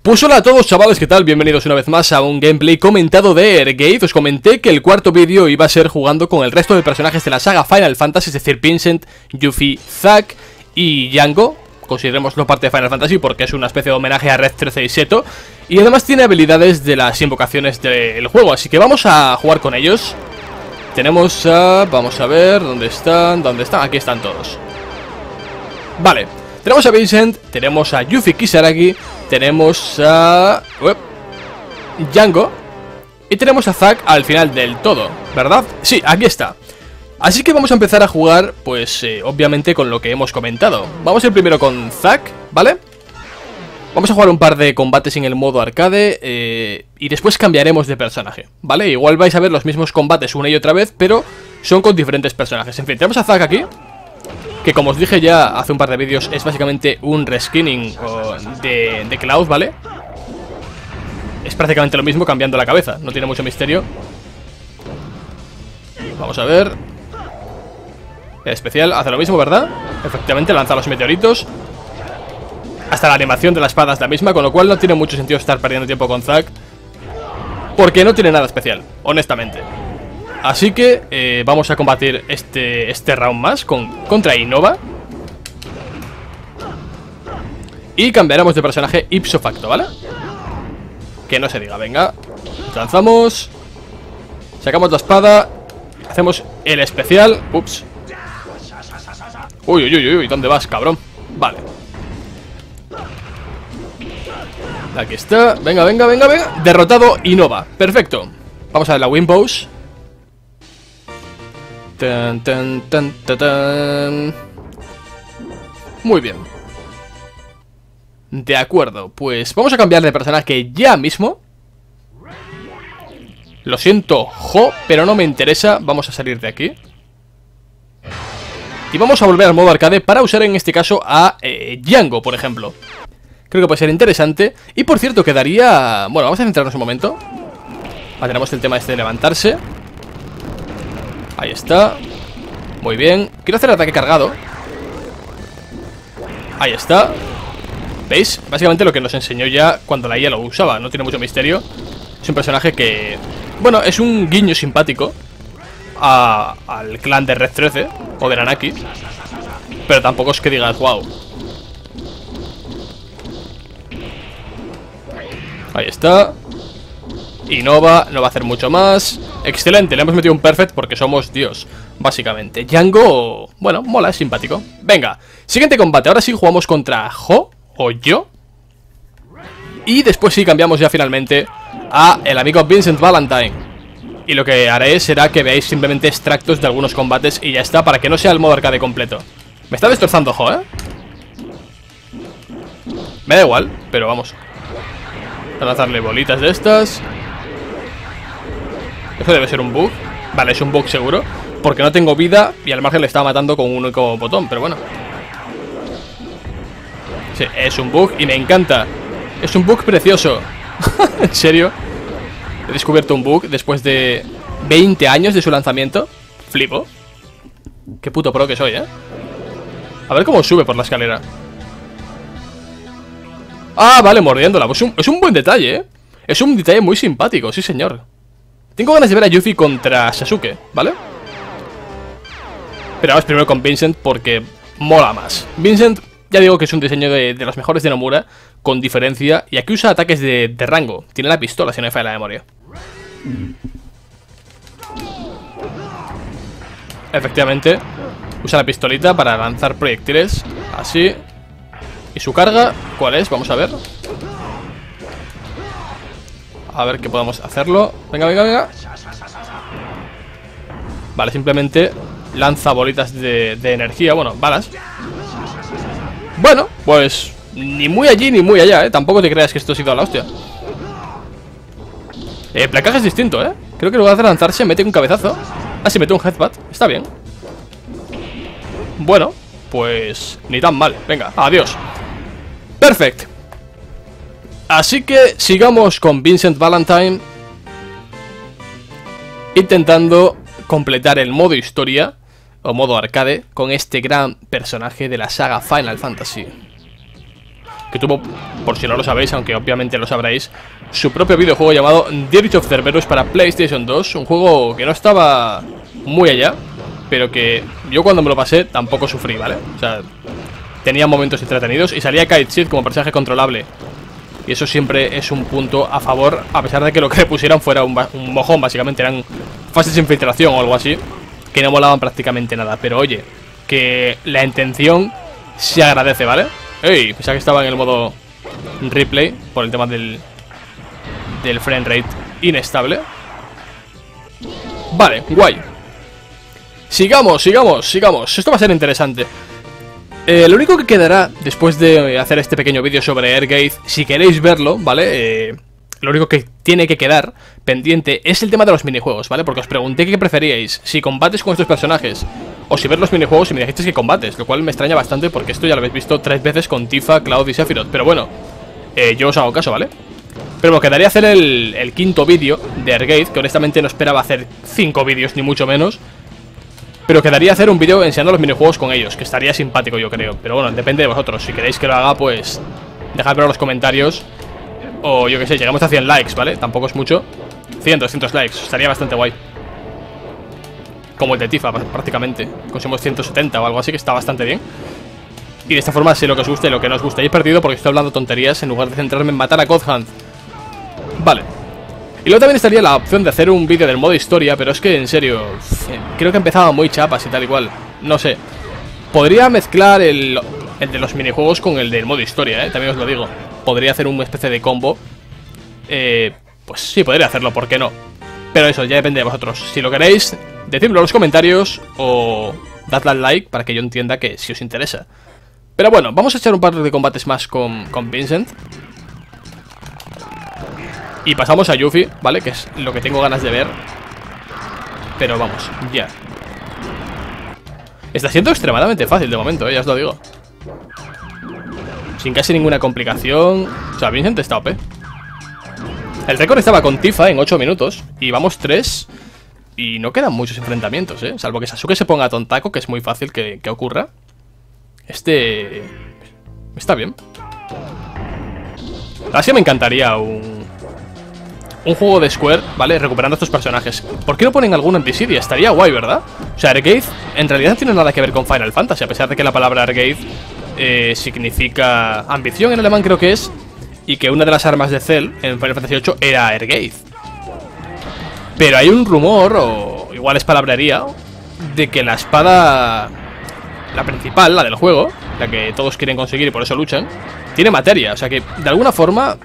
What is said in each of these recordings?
Pues hola a todos chavales, ¿qué tal? Bienvenidos una vez más a un gameplay comentado de Airgate. Os comenté que el cuarto vídeo iba a ser jugando con el resto de personajes de la saga Final Fantasy, es decir, Vincent, Yuffie, Zack y Django. Considerémoslo parte de Final Fantasy porque es una especie de homenaje a Red 13 y Seto. Y además tiene habilidades de las invocaciones del juego, así que vamos a jugar con ellos. Tenemos a... vamos a ver, ¿dónde están? ¿Dónde están? Aquí están todos. Vale, tenemos a Vincent, tenemos a Yuffie Kisaragi, tenemos a... Django. Y tenemos a Zack al final del todo, ¿verdad? Sí, aquí está. Así que vamos a empezar a jugar, pues, obviamente con lo que hemos comentado. Vamos a ir primero con Zack, ¿vale? Vamos a jugar un par de combates en el modo arcade y después cambiaremos de personaje, ¿vale? Igual vais a ver los mismos combates una y otra vez, pero son con diferentes personajes. En fin, tenemos a Zack aquí, que como os dije ya hace un par de vídeos, es básicamente un reskinning de Cloud, ¿vale? Es prácticamente lo mismo cambiando la cabeza, no tiene mucho misterio. Vamos a ver. El especial hace lo mismo, ¿verdad? Efectivamente, lanza los meteoritos. Hasta la animación de la espada es la misma, con lo cual no tiene mucho sentido estar perdiendo tiempo con Zack, porque no tiene nada especial, honestamente. Así que vamos a combatir este round más contra Innova. Y cambiaremos de personaje ipso facto, ¿vale? Que no se diga, venga. Lanzamos. Sacamos la espada. Hacemos el especial. Ups. Uy, uy, uy, uy, ¿dónde vas, cabrón? Vale. Aquí está. Venga, venga, venga, venga. Derrotado Innova. Perfecto. Vamos a ver la Wimpose. Tan, tan, tan, tan, tan. Muy bien. De acuerdo, pues vamos a cambiar de personaje ya mismo. Lo siento, Jo, pero no me interesa. Vamos a salir de aquí. Y vamos a volver al modo arcade para usar en este caso a Django, por ejemplo. Creo que puede ser interesante. Y por cierto, quedaría... bueno, vamos a centrarnos un momento. Tenemos el tema este de levantarse. Ahí está. Muy bien. Quiero hacer el ataque cargado. Ahí está. ¿Veis? Básicamente lo que nos enseñó ya cuando la IA lo usaba. No tiene mucho misterio. Es un personaje que... bueno, es un guiño simpático al clan de Red 13 o de Nanaki, pero tampoco es que digas wow. Ahí está. Innova, no va a hacer mucho más. Excelente, le hemos metido un perfect porque somos Dios, básicamente. Django, bueno, mola, es simpático. Venga, siguiente combate, ahora sí jugamos contra Jo o Yo. Y después sí cambiamos ya finalmente a el amigo Vincent Valentine. Y lo que haré será que veáis simplemente extractos de algunos combates y ya está, para que no sea el modo arcade completo. Me está destrozando Jo, ¿eh? Me da igual, pero vamos a lanzarle bolitas de estas. Eso debe ser un bug. Vale, es un bug seguro, porque no tengo vida y al margen le estaba matando con un único botón, pero bueno. Sí, es un bug y me encanta. Es un bug precioso. ¿En serio? He descubierto un bug después de 20 años de su lanzamiento. Flipo. Qué puto pro que soy, ¿eh? A ver cómo sube por la escalera. Ah, vale, mordiéndola. Pues es un buen detalle, ¿eh? Es un detalle muy simpático, sí señor. Tengo ganas de ver a Yuffie contra Sasuke, ¿vale? Pero vamos primero con Vincent porque mola más. Vincent, ya digo que es un diseño de los mejores de Nomura, con diferencia. Y aquí usa ataques de rango. Tiene la pistola, si no me falla la memoria. Efectivamente, usa la pistolita para lanzar proyectiles. Así. ¿Y su carga? ¿Cuál es? Vamos a ver. A ver que podamos hacerlo. Venga, venga, venga. Vale, simplemente lanza bolitas de energía. Bueno, balas. Bueno, pues ni muy allí ni muy allá, ¿eh? Tampoco te creas que esto ha sido a la hostia. El placaje es distinto, ¿eh? Creo que en lugar de lanzarse mete un cabezazo. Ah, sí, mete un headbutt. Está bien. Bueno, pues ni tan mal. Venga, adiós. Perfect. Así que sigamos con Vincent Valentine, intentando completar el modo historia o modo arcade con este gran personaje de la saga Final Fantasy. que tuvo, por si no lo sabéis, aunque obviamente lo sabréis, su propio videojuego llamado The Age of Cerberus para PlayStation 2. Un juego que no estaba muy allá, pero que yo cuando me lo pasé tampoco sufrí, ¿vale? O sea, tenía momentos entretenidos y salía Kite Seed como personaje controlable. Y eso siempre es un punto a favor, a pesar de que lo que le pusieran fuera un mojón. Básicamente eran fases de infiltración o algo así, que no molaban prácticamente nada. Pero oye, que la intención se agradece, ¿vale? ¡Ey! Pensaba que estaba en el modo replay por el tema del frame rate inestable. Vale, guay. Sigamos. Esto va a ser interesante. Lo único que quedará después de hacer este pequeño vídeo sobre Airgate, si queréis verlo, ¿vale? Lo único que tiene que quedar pendiente es el tema de los minijuegos, ¿vale? Porque os pregunté qué preferíais, si combates con estos personajes o si ver los minijuegos y me dijisteis que combates, lo cual me extraña bastante porque esto ya lo habéis visto 3 veces con Tifa, Cloud y Sephiroth. Pero bueno, yo os hago caso, ¿vale? Pero me quedaría hacer el quinto vídeo de Airgate, que honestamente no esperaba hacer 5 vídeos ni mucho menos. Pero quedaría hacer un vídeo enseñando los minijuegos con ellos, que estaría simpático yo creo. Pero bueno, depende de vosotros, si queréis que lo haga pues dejadmelo en los comentarios. O yo que sé, llegamos a 100 likes, ¿vale? Tampoco es mucho. 100, 200 likes, estaría bastante guay. Como el de Tifa prácticamente. Conseguimos 170 o algo así, que está bastante bien. Y de esta forma sé lo que os gusta y lo que no os gusta. Y he perdido porque estoy hablando tonterías en lugar de centrarme en matar a Godhand. Vale. Y luego también estaría la opción de hacer un vídeo del modo historia, pero es que, en serio, creo que empezaba muy chapas y tal igual. No sé. Podría mezclar el de los minijuegos con el del modo historia, también os lo digo. Podría hacer una especie de combo. Pues sí, podría hacerlo, ¿por qué no? Pero eso, ya depende de vosotros. Si lo queréis, decídmelo en los comentarios o dadle al like para que yo entienda que si os interesa. Pero bueno, vamos a echar un par de combates más con Vincent. Y pasamos a Yuffie, ¿vale? Que es lo que tengo ganas de ver. Pero vamos, ya. Está siendo extremadamente fácil de momento, ya os lo digo. Sin casi ninguna complicación. O sea, Vincent está OP. El récord estaba con Tifa en 8 minutos. Y vamos 3. Y no quedan muchos enfrentamientos, salvo que Sasuke se ponga a tontaco, que es muy fácil que ocurra. Está bien. Así me encantaría un juego de Square, ¿vale? Recuperando estos personajes. ¿Por qué no ponen alguno en Dissidia? Estaría guay, ¿verdad? O sea, Airgate en realidad no tiene nada que ver con Final Fantasy, a pesar de que la palabra Airgate significa ambición en alemán, creo que es. Y que una de las armas de Cell en Final Fantasy VIII era Airgate. Pero hay un rumor, o igual es palabrería, de que la espada, la principal, la del juego, la que todos quieren conseguir y por eso luchan, tiene materia. O sea que, de alguna forma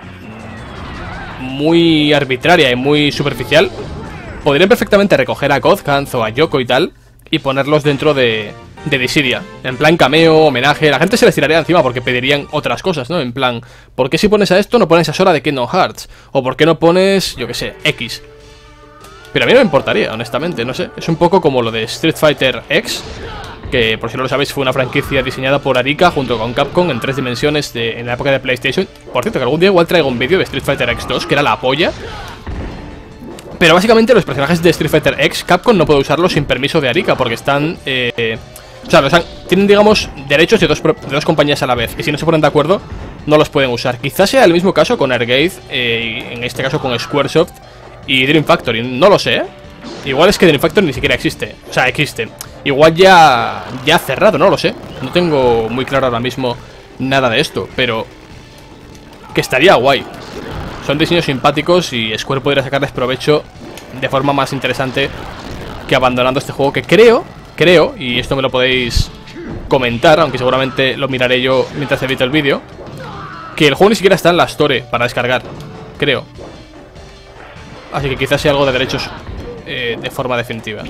muy arbitraria y muy superficial, podrían perfectamente recoger a Godhand o a Yoko y tal y ponerlos dentro de Dissidia, en plan cameo, homenaje. La gente se les tiraría encima porque pedirían otras cosas, ¿no? En plan, ¿por qué si pones a esto no pones a Sora de Kingdom Hearts? O ¿por qué no pones, yo que sé, X? Pero a mí no me importaría, honestamente, no sé. Es un poco como lo de Street Fighter X, que por si no lo sabéis fue una franquicia diseñada por Arika junto con Capcom en 3 dimensiones en la época de PlayStation. Por cierto, que algún día igual traigo un vídeo de Street Fighter X2, que era la polla. Pero básicamente los personajes de Street Fighter X, Capcom no puede usarlos sin permiso de Arika, porque están... o sea, tienen, digamos, derechos de dos compañías a la vez. Y si no se ponen de acuerdo, no los pueden usar. Quizás sea el mismo caso con Airgate, en este caso con Squaresoft y Dream Factory. No lo sé, Igual es que Dream Factory ni siquiera existe. O sea, existe. Igual ya ha cerrado, no lo sé. No tengo muy claro ahora mismo nada de esto, pero que estaría guay. Son diseños simpáticos y Square podría sacarles provecho de forma más interesante que abandonando este juego, que creo, y esto me lo podéis comentar, aunque seguramente lo miraré yo mientras edito el vídeo, que el juego ni siquiera está en la Store para descargar, creo. Así que quizás sea algo de derechos de forma definitiva.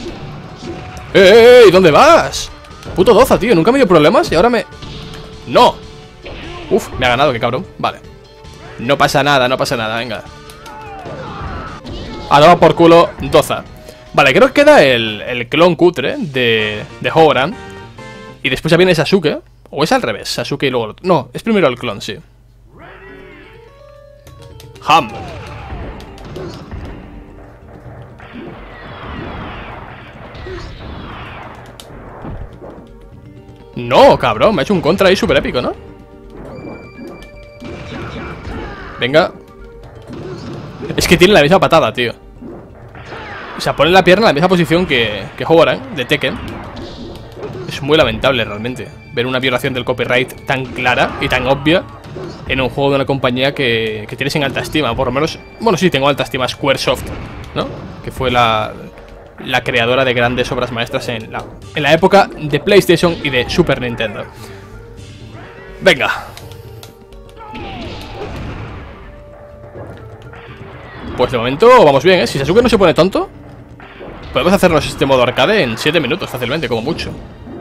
¡Ey! ¿Dónde vas? Puto Doza, tío, nunca me dio problemas y ahora me... ¡No! Uf, me ha ganado, qué cabrón. Vale. No pasa nada, venga. A tomar por culo, Doza. Vale, creo que queda el clon cutre de Howran. Y después ya viene Sasuke. O es al revés, Sasuke y luego... No, es primero el clon, sí. Ham. No, cabrón, me ha hecho un contra ahí súper épico, ¿no? Venga. Es que tiene la misma patada, tío. O sea, pone la pierna en la misma posición que Hwoarang, de Tekken. Es muy lamentable realmente ver una violación del copyright tan clara y tan obvia en un juego de una compañía que tienes en alta estima. Por lo menos, bueno, sí, tengo alta estima Squaresoft, ¿no? Que fue la creadora de grandes obras maestras en la época de PlayStation y de Super Nintendo. Venga. Pues de momento vamos bien, ¿eh? Si Sasuke no se pone tonto, podemos hacernos este modo arcade en 7 minutos fácilmente, como mucho.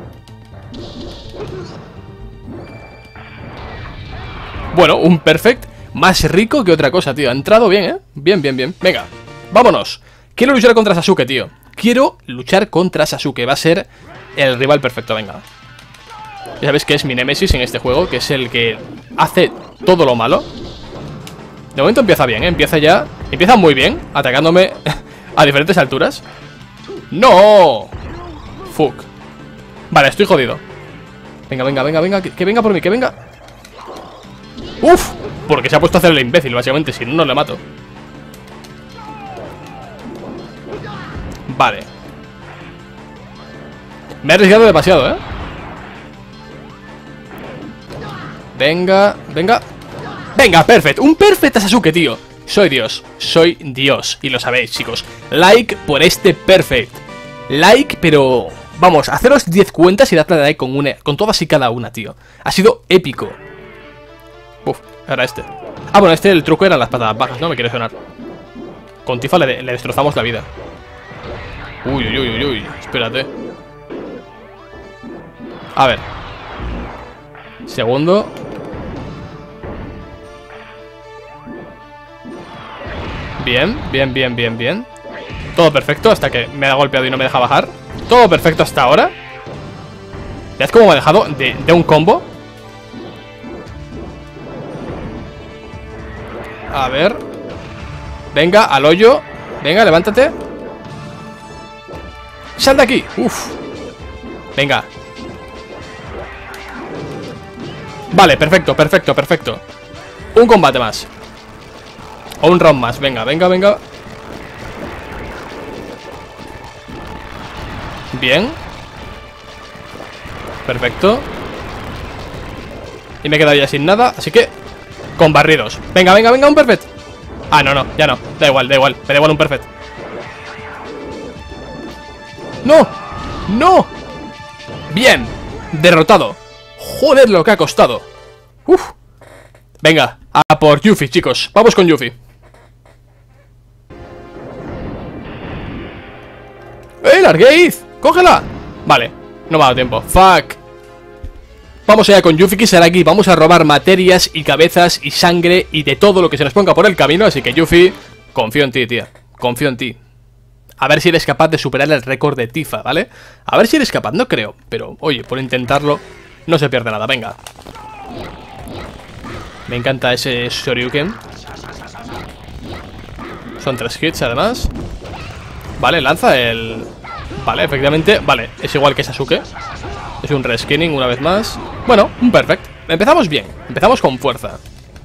Bueno, un perfect más rico que otra cosa, tío. Ha entrado bien, ¿eh? Bien, bien, bien. Venga, vámonos. Quiero luchar contra Sasuke, tío. Quiero luchar contra Sasuke. Va a ser el rival perfecto, venga. Ya sabéis que es mi némesis en este juego, que es el que hace todo lo malo. De momento empieza bien, ¿eh? Empieza muy bien, atacándome a diferentes alturas. ¡No! Fuck. Vale, estoy jodido. Venga, venga, venga, venga. Que venga por mí, que venga. ¡Uf! Porque se ha puesto a hacer el imbécil, básicamente. Si no, no le mato. Vale. Me he arriesgado demasiado, ¿eh? Venga, venga. Venga, perfect. Un perfect a Sasuke, tío. Soy Dios. Soy Dios. Y lo sabéis, chicos. Like por este perfect. Like, pero... Vamos, haceros 10 cuentas y dadle like con todas y cada una, tío. Ha sido épico. Uf, ahora este. Ah, bueno, el truco eran las patadas bajas, ¿no? Me quiere sonar. Con Tifa le destrozamos la vida. Uy, uy, uy, uy, espérate. A ver. Segundo. Bien, bien, bien, bien, bien. Todo perfecto hasta que me ha golpeado y no me deja bajar. Todo perfecto hasta ahora. ¿Veis cómo me ha dejado de un combo? A ver. Venga, al hoyo. Venga, levántate. ¡Sal de aquí! ¡Uf! Venga. Vale, perfecto, perfecto, perfecto. Un combate más. O un round más, venga, venga, venga. Bien. Perfecto. Y me he quedado ya sin nada, así que con barridos. Venga, venga, venga, un perfect. Ah, no, no, ya no, da igual, me da igual un perfect. ¡No! ¡No! Bien, derrotado. Joder lo que ha costado. Uf. Venga, a por Yuffie, chicos. Vamos con Yuffie. Largueiz! ¡Cógela! Vale, no me ha dado tiempo. Fuck. Vamos allá con Yuffie Kisaragi. Vamos a robar materias y cabezas y sangre y de todo lo que se nos ponga por el camino. Así que Yuffie, confío en ti, tía. Confío en ti. A ver si eres capaz de superar el récord de Tifa, ¿vale? A ver si eres capaz, no creo. Pero, oye, por intentarlo no se pierde nada, venga. Me encanta ese Shoryuken. Son 3 hits además. Vale, lanza el... Vale, efectivamente, vale, es igual que Sasuke. Es un reskinning una vez más. Bueno, un perfect. Empezamos bien, empezamos con fuerza.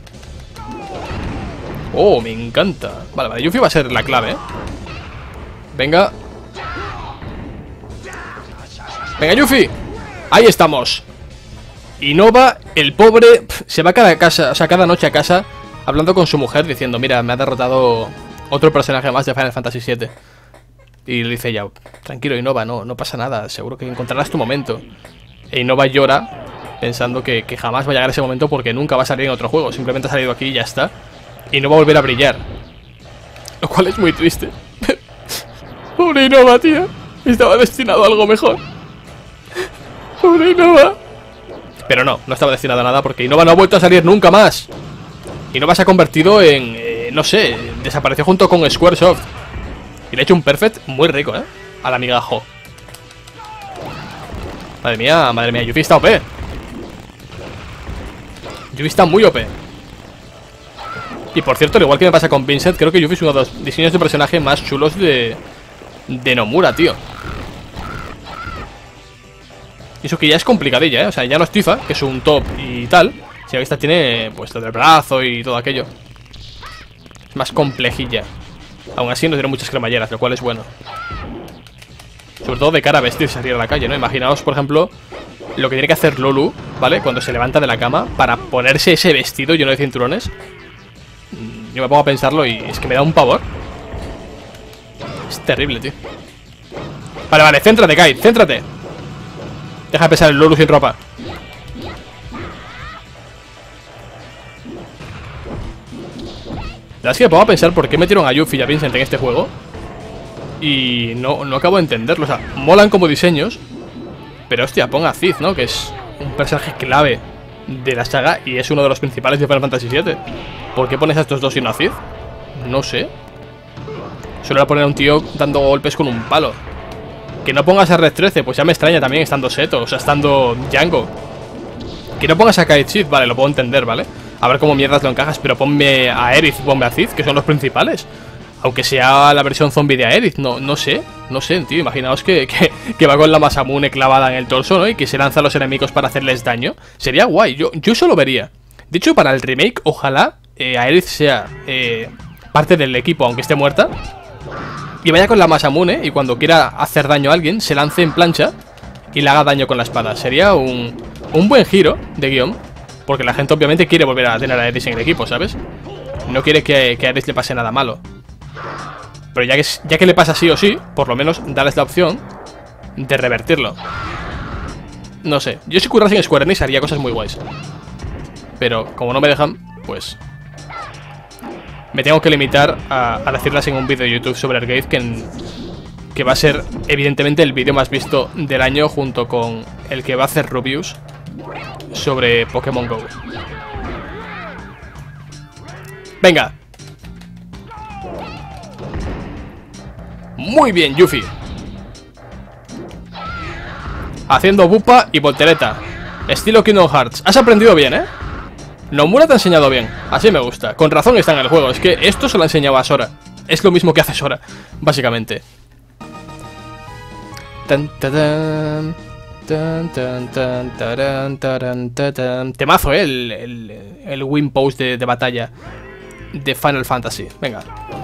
Oh, me encanta. Vale, vale, Yuffie va a ser la clave, ¿eh? Venga. Venga, Yuffie. Ahí estamos. Y Nova, el pobre, se va cada noche a casa hablando con su mujer diciendo: mira, me ha derrotado otro personaje más de Final Fantasy VII. Y le dice ella: tranquilo, Innova, no pasa nada, seguro que encontrarás tu momento. E Innova llora pensando que jamás va a llegar ese momento porque nunca va a salir en otro juego. Simplemente ha salido aquí y ya está. Y no va a volver a brillar. Lo cual es muy triste. Pobre Innova, tía. Estaba destinado a algo mejor. Pobre Innova. Pero no estaba destinado a nada porque Innova no ha vuelto a salir nunca más. Innova se ha convertido en... no sé, desapareció junto con Squaresoft. Y le he hecho un perfect muy rico, ¿eh? A la amiga Jo. Madre mía, Yuffie está OP. Yuffie está muy OP. Y por cierto, al igual que me pasa con Vincent, creo que Yuffie es uno de los diseños de personaje más chulos de Nomura, tío. Y eso que ya es complicadilla, ¿eh? O sea, ya no es Tifa, que es un top y tal, sino que esta tiene, pues, todo el brazo y todo aquello. Es más complejilla. Aún así no tiene muchas cremalleras, lo cual es bueno. Sobre todo de cara a vestirse, salir a la calle, ¿no? Imaginaos, por ejemplo, lo que tiene que hacer Lulu, ¿vale? Cuando se levanta de la cama para ponerse ese vestido lleno de cinturones. Yo me pongo a pensarlo y es que me da un pavor. Es terrible, tío. Vale, vale, céntrate, Kai, céntrate. Deja de pensar el Lulu sin ropa. La verdad es que me pongo a pensar por qué metieron a Yuffie y a Vincent en este juego. Y no acabo de entenderlo. O sea, molan como diseños. Pero hostia, ponga a Cid, ¿no? Que es un personaje clave de la saga y es uno de los principales de Final Fantasy VII. ¿Por qué pones a estos dos y no a Cid? No sé. Solo era poner a un tío dando golpes con un palo. Que no pongas a Red 13, pues ya me extraña también estando Seto, o sea, estando Django. Que no pongas a Cait Sith, vale, lo puedo entender, ¿vale? A ver cómo mierdas lo encajas, pero ponme a Aerith, ponme a Cid, que son los principales. Aunque sea la versión zombie de Aerith, no sé, tío. Imaginaos que va con la Masamune clavada en el torso, ¿no? Y que se lanza a los enemigos para hacerles daño. Sería guay, yo eso lo vería. De hecho, para el remake, ojalá Aerith sea parte del equipo, aunque esté muerta. Y vaya con la Masamune y cuando quiera hacer daño a alguien, se lance en plancha y le haga daño con la espada. Sería un buen giro de guión. Porque la gente obviamente quiere volver a tener a Aerith en el equipo, ¿sabes? No quiere que a Aerith le pase nada malo. Pero ya que le pasa sí o sí, por lo menos darles la opción de revertirlo. No sé, yo si currase en Square Enix haría cosas muy guays. Pero como no me dejan, pues me tengo que limitar a decirlas en un vídeo de YouTube sobre Arcade que va a ser evidentemente el vídeo más visto del año, junto con el que va a hacer Rubius sobre Pokémon GO. Venga. Muy bien, Yuffie. Haciendo bupa y voltereta. Estilo Kingdom Hearts. Has aprendido bien, ¿eh? Nomura te ha enseñado bien. Así me gusta. Con razón está en el juego. Es que esto se lo ha enseñado a Sora. Es lo mismo que hace Sora, básicamente. Temazo, el win post de batalla de Final Fantasy. Venga.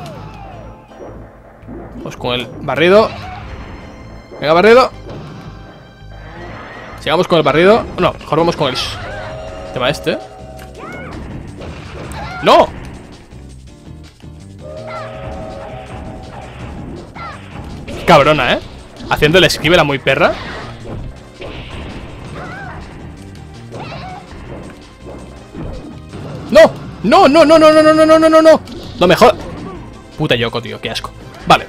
Vamos con el barrido. Venga, barrido. Sigamos con el barrido. No, mejor vamos con el tema este. ¡No! Cabrona, ¿eh? Haciendo el esquive la muy perra. ¡No! ¡No, no, no, no, no, no, no, no, no, no, no! No me jodas. Puta Yoko, tío, qué asco. Vale.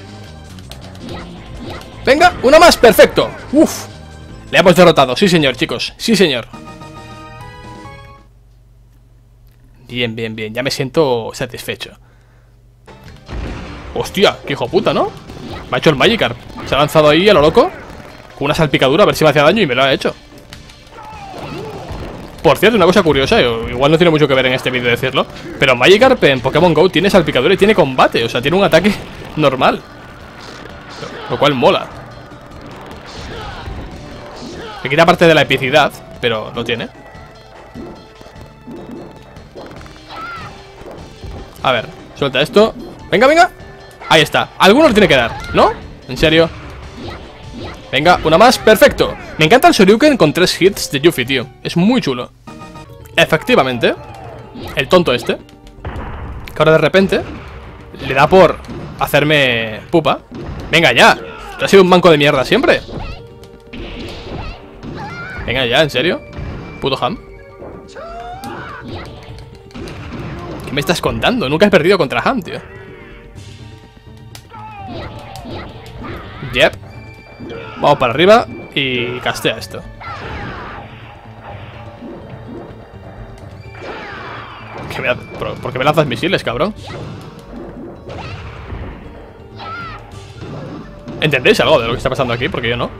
Venga, uno más, perfecto. Uf. Le hemos derrotado, sí señor, chicos. Sí señor. Bien, bien, bien, ya me siento satisfecho. Hostia, qué hijo puta, ¿no? Me ha hecho el Magikarp. Se ha lanzado ahí a lo loco con una salpicadura a ver si me hacía daño y me lo ha hecho. Por cierto, una cosa curiosa, igual no tiene mucho que ver en este vídeo decirlo, pero Magikarp en Pokémon GO tiene salpicadura y tiene combate. O sea, tiene un ataque normal, lo cual mola. Le quita parte de la epicidad, pero lo tiene. A ver, suelta esto. Venga, venga. Ahí está, alguno le tiene que dar, ¿no? ¿En serio? Venga, una más, perfecto. Me encanta el Shoryuken con 3 hits de Yuffie, tío. Es muy chulo. Efectivamente, el tonto este, que ahora de repente le da por hacerme pupa. Venga ya, tú has sido un manco de mierda siempre. Venga ya, ¿en serio? Puto ham. ¿Qué me estás contando? Nunca he perdido contra Ham, tío. Yep. Vamos para arriba y castea esto. ¿Por qué me lanzas misiles, cabrón? ¿Entendéis algo de lo que está pasando aquí? Porque yo no.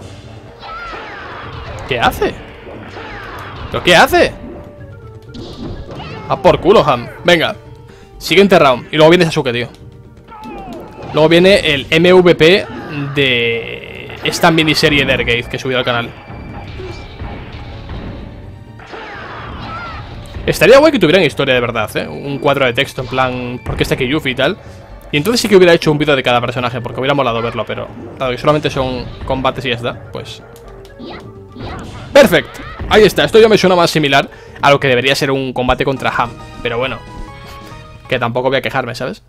¿Qué hace? ¿Pero qué hace? A por culo, Ham. Venga. Siguiente round. Y luego viene Sasuke, tío. Luego viene el MVP de esta miniserie de Airgate que he subido al canal. Estaría guay que tuvieran historia de verdad, ¿eh? Un cuadro de texto en plan, ¿por qué está aquí Yuffie y tal? Y entonces sí que hubiera hecho un vídeo de cada personaje, porque hubiera molado verlo, pero dado que solamente son combates y ya está, pues... ¡Perfecto! Ahí está, esto ya me suena más similar a lo que debería ser un combate contra Ham. Pero bueno, que tampoco voy a quejarme, ¿sabes?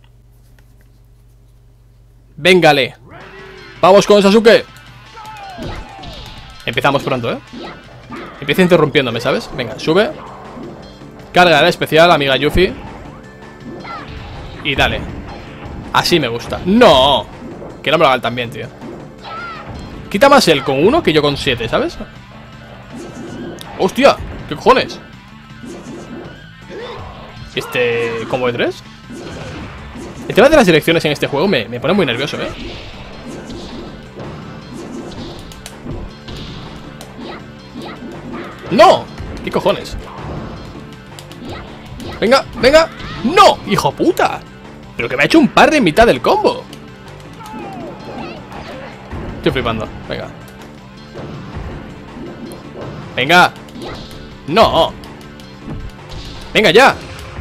¡Véngale! ¡Vamos con Sasuke! Empezamos pronto, ¿eh? Empieza interrumpiéndome, ¿sabes? Venga, sube. Carga la especial, amiga Yuffie. Y dale. Así me gusta. ¡No! Que no me lo hagan tan bien, tío. Quita más él con 1 que yo con 7, ¿sabes? ¡Hostia! ¿Qué cojones? ¿Combo de 3? El tema de las direcciones en este juego me pone muy nervioso, ¿eh? ¡No! ¿Qué cojones? ¡Venga! ¡Venga! ¡No! ¡Hijo puta! Pero que me ha hecho un par en mitad del combo. Estoy flipando. Venga. ¡Venga! ¡No! ¡Venga ya!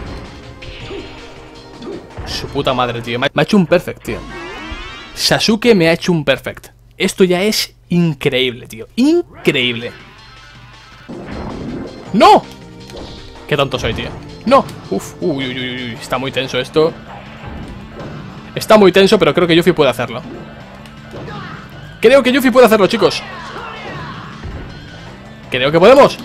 Su puta madre, tío. Me ha hecho un perfect, tío. Sasuke me ha hecho un perfect. Esto ya es increíble, tío. Increíble. ¡No! Qué tonto soy, tío. ¡No! Uf, uy, uy, uy, uy. Está muy tenso esto. Está muy tenso, pero creo que Yuffie puede hacerlo. Creo que Yuffie puede hacerlo, chicos. Creo que podemos.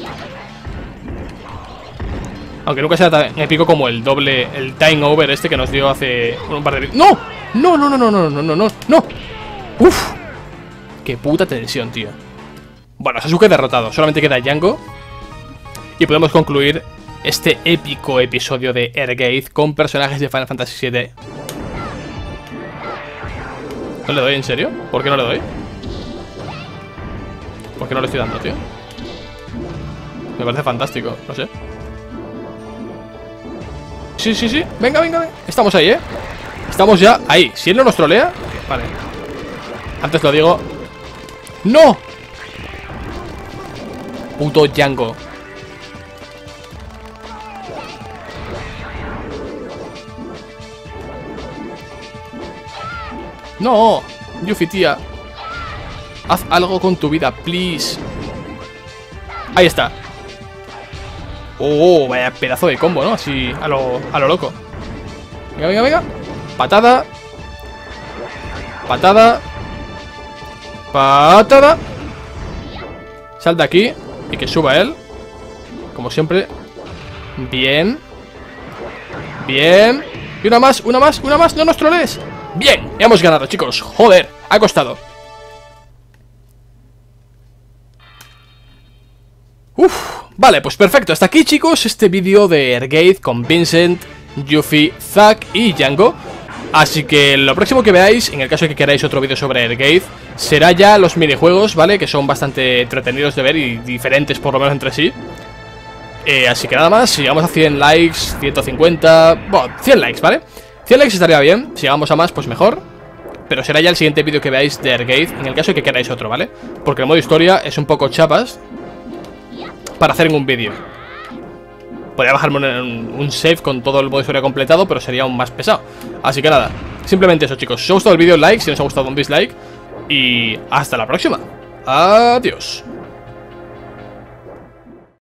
Aunque nunca sea tan épico como el doble, el time over este que nos dio hace un par de... ¡No! ¡No, no, no, no, no, no, no, no! ¡No! ¡Uf! ¡Qué puta tensión, tío! Bueno, Sasuke derrotado. Solamente queda Django. Y podemos concluir este épico episodio de Airgate con personajes de Final Fantasy VII. ¿No le doy, en serio? ¿Por qué no le doy? ¿Por qué no le estoy dando, tío? Me parece fantástico, no sé. Sí, sí, sí, venga, venga, venga. Estamos ahí, ¿eh? Estamos ya ahí. Si él no nos trolea, vale. Antes lo digo. ¡No! Puto Django. No, Yuffie, tía. Haz algo con tu vida, please. Ahí está. Oh, vaya pedazo de combo, ¿no? Así, a lo loco. Venga, venga, venga. Patada. Patada. Patada. Sal de aquí. Y que suba él. Como siempre. Bien. Bien. Y una más, una más, una más. No nos trolees. Bien, hemos ganado, chicos. Joder, ha costado. Uf, vale, pues perfecto. Hasta aquí, chicos, este vídeo de Airgate con Vincent, Yuffie, Zack y Django. Así que lo próximo que veáis, en el caso de que queráis otro vídeo sobre Airgate, será ya los minijuegos, ¿vale? Que son bastante entretenidos de ver y diferentes por lo menos entre sí. Así que nada más, si llegamos a 100 likes, 150... Bueno, 100 likes, ¿vale? 100 likes estaría bien, si llegamos a más, pues mejor. Pero será ya el siguiente vídeo que veáis de Airgate, en el caso de que queráis otro, ¿vale? Porque el modo historia es un poco chapas para hacer en un vídeo. Podría bajarme un save con todo el modo historia completado, pero sería aún más pesado. Así que nada, simplemente eso, chicos. Si os ha gustado el vídeo, like, si no os ha gustado un dislike. Y hasta la próxima. Adiós.